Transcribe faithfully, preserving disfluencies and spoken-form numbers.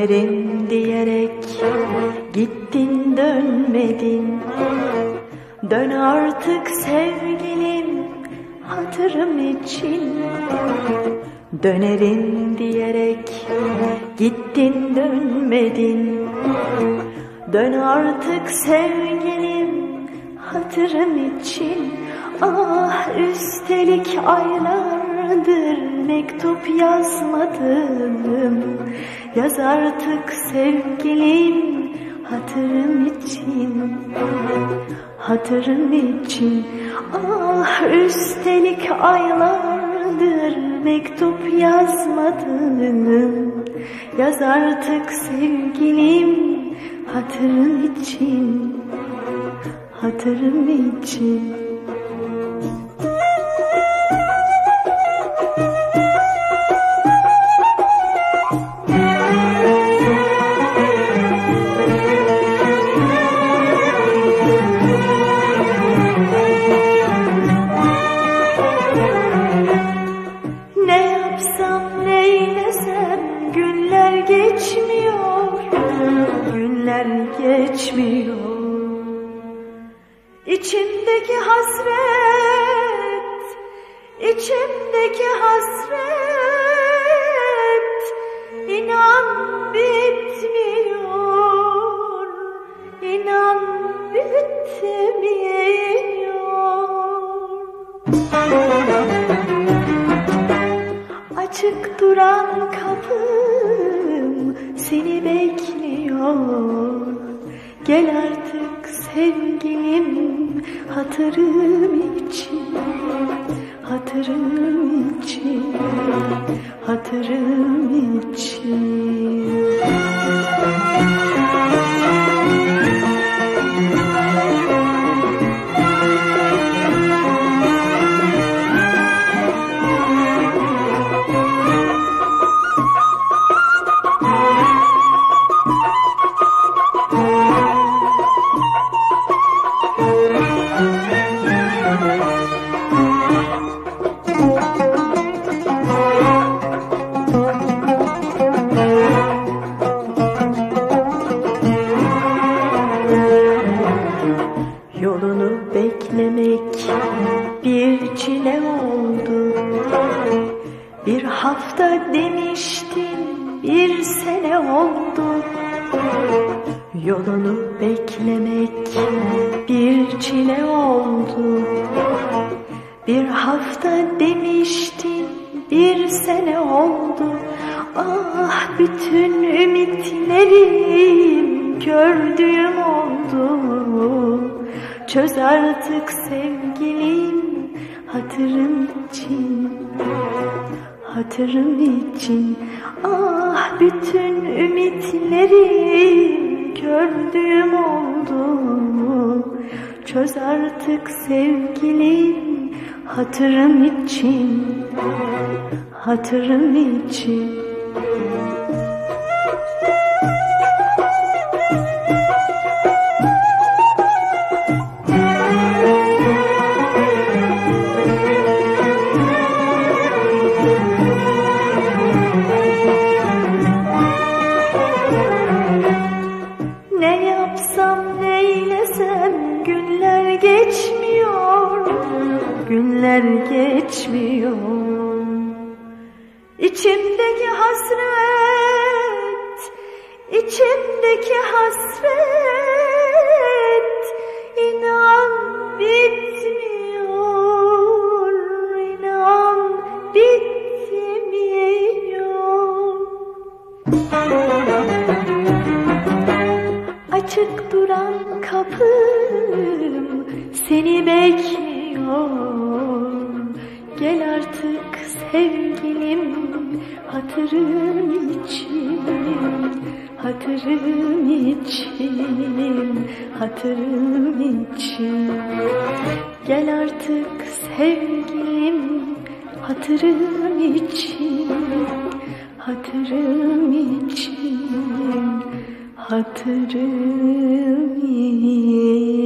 Dönerim diyerek gittin dönmedin. Dön artık sevgilim hatırım için. Dönerim diyerek gittin dönmedin. Dön artık sevgilim hatırım için. Ah üstelik aylardır mektup yazmadım. Yaz artık sevgilim hatırım için. Hatırım için. Ah üstelik aylardır mektup yazmadım. Yaz artık sevgilim hatırım için. Hatırım için. Geçmiyor, günler geçmiyor. İçimdeki hasret, içimdeki hasret, inan bitmiyor, inan bitmiyor. Açık duran kapım seni bekliyor. Gel artık sevgilim hatırım için. Hatırım için. Hatırım için. Yolunu beklemek bir çile oldu. Bir hafta demiştin, bir sene oldu. Yolunu beklemek bir çile oldu. Bir hafta demiştin, bir sene oldu. Ah bütün ümitlerim gördüğüm oldu. Çöz artık sevgilim hatırım için. Hatırım için. Ah bütün ümitlerim gördüğüm oldu. Çöz artık sevgilim hatırım için. Hatırım için. Ne yapsam neylesem günler geçmiyor. Günler geçmiyor. İçimdeki hasret, içimdeki hasret, inan bitmiyor, inan bitmiyor. Açık duran kapım seni bekliyor. Gel artık sevgilim hatırım için. Hatırım için. Hatırım için. Gel artık sevgilim hatırım için. Hatırım için. Hatırım için.